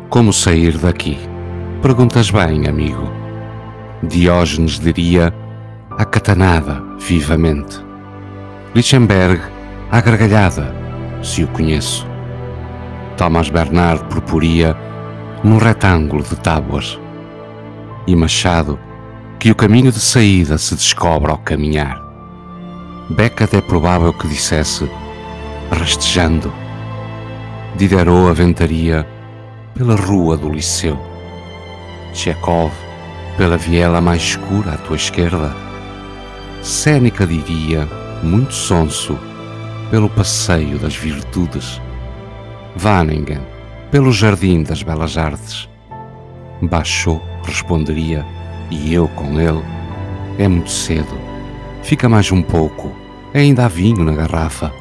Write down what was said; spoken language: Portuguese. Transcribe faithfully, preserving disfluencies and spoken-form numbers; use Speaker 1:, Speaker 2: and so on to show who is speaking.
Speaker 1: Como sair daqui? Perguntas bem, amigo. Diógenes diria à catanada, vivamente. Lichtenberg à gargalhada, se o conheço. Thomas Bernard proporia num retângulo de tábuas. E Machado que o caminho de saída se descobre ao caminhar. Beckett é provável que dissesse rastejando. Diderot aventaria pela rua do Liceu. Chekhov pela viela mais escura à tua esquerda. Séneca diria, muito sonso, pelo passeio das virtudes. Vaningen pelo jardim das belas artes. Bachot responderia, e eu com ele, é muito cedo, fica mais um pouco, ainda há vinho na garrafa.